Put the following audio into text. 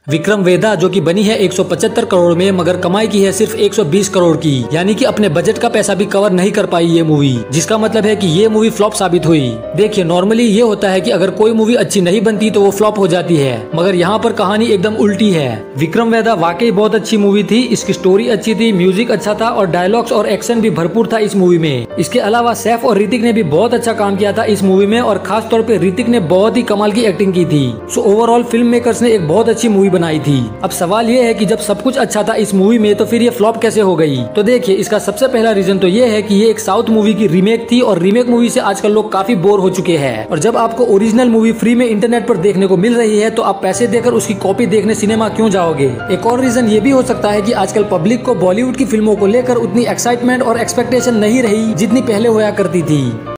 विक्रम वेदा जो कि बनी है 175 करोड़ में, मगर कमाई की है सिर्फ 120 करोड़ की, यानी कि अपने बजट का पैसा भी कवर नहीं कर पाई ये मूवी, जिसका मतलब है कि ये मूवी फ्लॉप साबित हुई। देखिए नॉर्मली ये होता है कि अगर कोई मूवी अच्छी नहीं बनती तो वो फ्लॉप हो जाती है, मगर यहाँ पर कहानी एकदम उल्टी है। विक्रम वेदा वाकई बहुत अच्छी मूवी थी, इसकी स्टोरी अच्छी थी, म्यूजिक अच्छा था और डायलॉग्स और एक्शन भी भरपूर था इस मूवी में। इसके अलावा सैफ और ऋतिक ने भी बहुत अच्छा काम किया था इस मूवी में, और खास तौर पे ऋतिक ने बहुत ही कमाल की एक्टिंग की थी। सो ओवरऑल फिल्म मेकर्स ने एक बहुत अच्छी मूवी बनाई थी। अब सवाल ये है कि जब सब कुछ अच्छा था इस मूवी में तो फिर ये फ्लॉप कैसे हो गई? तो देखिए इसका सबसे पहला रीजन तो ये है कि ये एक साउथ मूवी की रीमेक थी, और रीमेक मूवी से आजकल लोग काफी बोर हो चुके हैं। और जब आपको ओरिजिनल मूवी फ्री में इंटरनेट पर देखने को मिल रही है तो आप पैसे देकर उसकी कॉपी देखने सिनेमा क्यों जाओगे? एक और रीजन ये भी हो सकता है कि आजकल पब्लिक को बॉलीवुड की फिल्मों को लेकर उतनी एक्साइटमेंट और एक्सपेक्टेशन नहीं रही जितनी पहले होया करती थी।